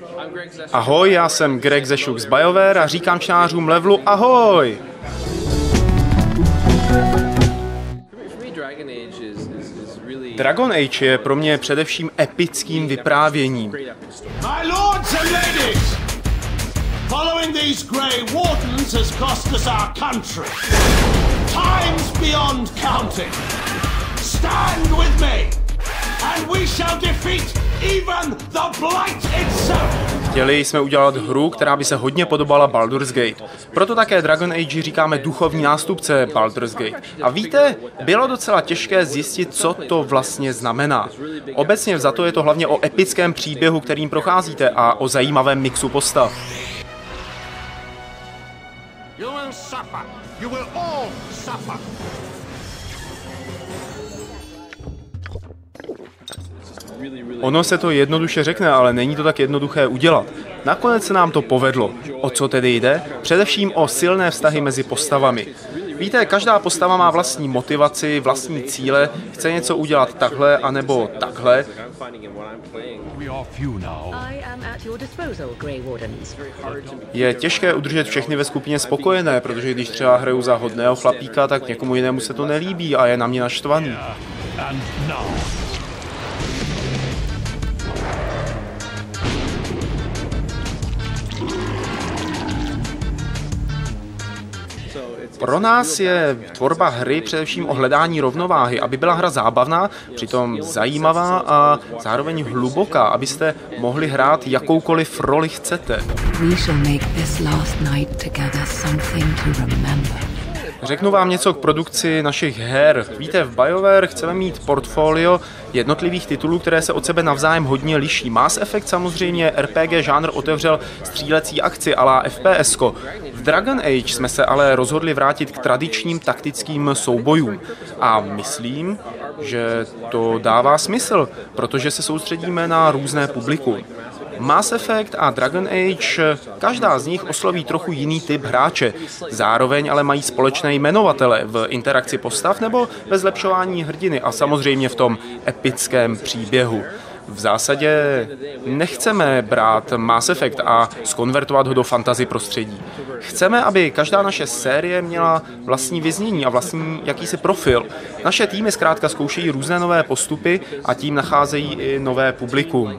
Ahoj, já jsem Greg Zešuk z BioWare a říkám čtenářům Levelu ahoj! Dragon Age je pro mě především epickým vyprávěním. My lords and ladies, following these Grey Wardens has cost us our country. Times beyond counting. Stand with me, and we shall defeat even the Blight itself. Chtěli jsme udělat hru, která by se hodně podobala Baldur's Gate. Proto také Dragon Age říkáme duchovní nástupce Baldur's Gate. A víte, bylo docela těžké zjistit, co to vlastně znamená. Obecně vzato je to hlavně o epickém příběhu, kterým procházíte, a o zajímavém mixu postav. You will suffer. You will all suffer. Ono se to jednoduše řekne, ale není to tak jednoduché udělat. Nakonec se nám to povedlo. O co tedy jde? Především o silné vztahy mezi postavami. Víte, každá postava má vlastní motivaci, vlastní cíle, chce něco udělat takhle anebo takhle. Je těžké udržet všechny ve skupině spokojené, protože když třeba hraju za hodného chlapíka, tak někomu jinému se to nelíbí a je na mě naštvaný. Pro nás je tvorba hry především o hledání rovnováhy, aby byla hra zábavná, přitom zajímavá a zároveň hluboká, abyste mohli hrát jakoukoliv roli chcete. Řeknu vám něco k produkci našich her. Víte, v BioWare chceme mít portfolio jednotlivých titulů, které se od sebe navzájem hodně liší. Mass Effect samozřejmě RPG žánr otevřel střílecí akci a la FPSko. V Dragon Age jsme se ale rozhodli vrátit k tradičním taktickým soubojům. A myslím, že to dává smysl, protože se soustředíme na různé publikum. Mass Effect a Dragon Age, každá z nich osloví trochu jiný typ hráče. Zároveň ale mají společné jmenovatele v interakci postav nebo ve zlepšování hrdiny a samozřejmě v tom epickém příběhu. V zásadě nechceme brát Mass Effect a zkonvertovat ho do fantasy prostředí. Chceme, aby každá naše série měla vlastní vyznění a vlastní jakýsi profil. Naše týmy zkrátka zkoušejí různé nové postupy a tím nacházejí i nové publikum.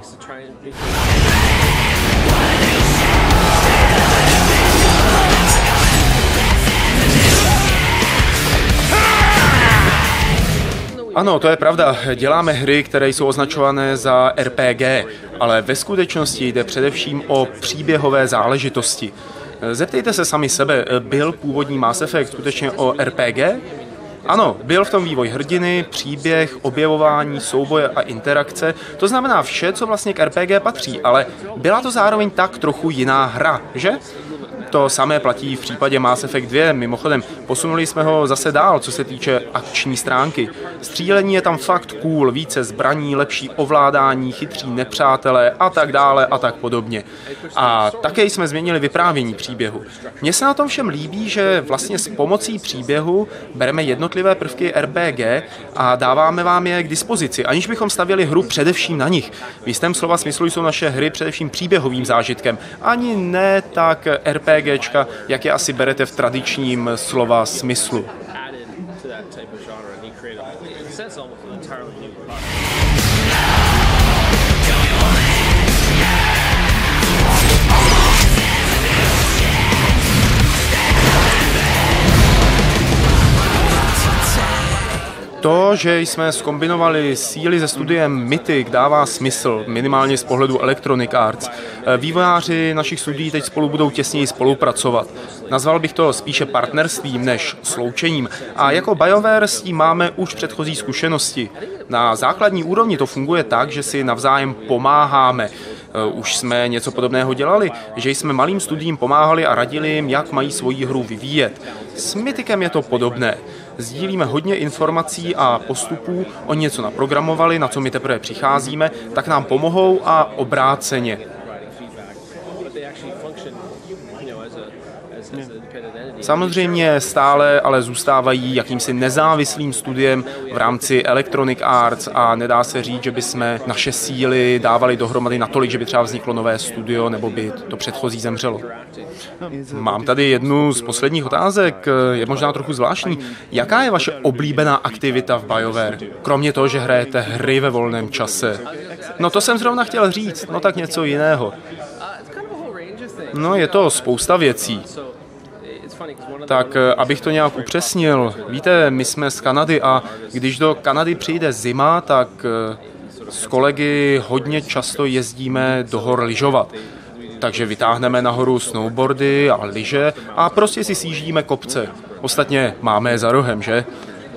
Ano, to je pravda. Děláme hry, které jsou označované za RPG, ale ve skutečnosti jde především o příběhové záležitosti. Zeptejte se sami sebe, byl původní Mass Effect skutečně o RPG? Ano, byl v tom vývoj hrdiny, příběh, objevování, souboje a interakce, to znamená vše, co vlastně k RPG patří, ale byla to zároveň tak trochu jiná hra, že? To samé platí v případě Mass Effect 2, mimochodem posunuli jsme ho zase dál, co se týče akční stránky. Střílení je tam fakt cool, více zbraní, lepší ovládání, chytří nepřátelé a tak dále a tak podobně. A také jsme změnili vyprávění příběhu. Mně se na tom všem líbí, že vlastně s pomocí příběhu bereme jednotlivé prvky RPG a dáváme vám je k dispozici, aniž bychom stavěli hru především na nich. V jistém slova smyslu jsou naše hry především příběhovým zážitkem, ani ne tak RPGčka, jak je asi berete v tradičním slova smyslu. To, že jsme zkombinovali síly se studiem Mythic, dává smysl, minimálně z pohledu Electronic Arts. Vývojáři našich studií teď spolu budou těsněji spolupracovat. Nazval bych to spíše partnerstvím než sloučením. A jako BioWare s tím máme už předchozí zkušenosti. Na základní úrovni to funguje tak, že si navzájem pomáháme. Už jsme něco podobného dělali, že jsme malým studiím pomáhali a radili jim, jak mají svoji hru vyvíjet. S Mythicem je to podobné. Sdílíme hodně informací a postupů, oni něco naprogramovali, na co my teprve přicházíme, tak nám pomohou a obráceně. Samozřejmě stále ale zůstávají jakýmsi nezávislým studiem v rámci Electronic Arts a nedá se říct, že bychom naše síly dávali dohromady natolik, že by třeba vzniklo nové studio nebo by to předchozí zemřelo. Mám tady jednu z posledních otázek, je možná trochu zvláštní. Jaká je vaše oblíbená aktivita v BioWare? Kromě toho, že hrajete hry ve volném čase. No to jsem zrovna chtěl říct, no tak něco jiného. No je to spousta věcí. Tak abych to nějak upřesnil, víte, my jsme z Kanady a když do Kanady přijde zima, tak s kolegy hodně často jezdíme do hor lyžovat. Takže vytáhneme nahoru snowboardy a lyže a prostě si sjíždíme kopce. Ostatně máme je za rohem, že?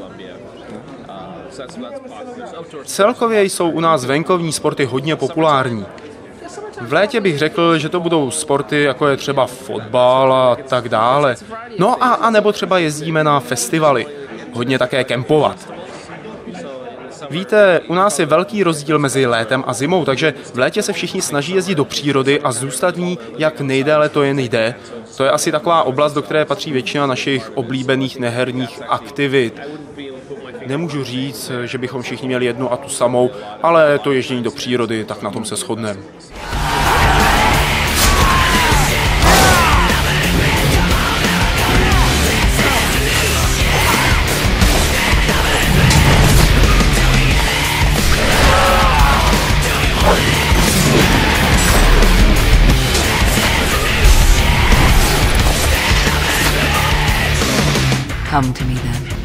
Celkově jsou u nás venkovní sporty hodně populární. V létě bych řekl, že to budou sporty, jako je třeba fotbal a tak dále. No a nebo třeba jezdíme na festivaly. Hodně také kempovat. Víte, u nás je velký rozdíl mezi létem a zimou, takže v létě se všichni snaží jezdit do přírody a zůstat v ní, jak nejdéle to jen jde. To je asi taková oblast, do které patří většina našich oblíbených neherních aktivit. Nemůžu říct, že bychom všichni měli jednu a tu samou, ale to ježdění do přírody, tak na tom se shodneme. Come to me then.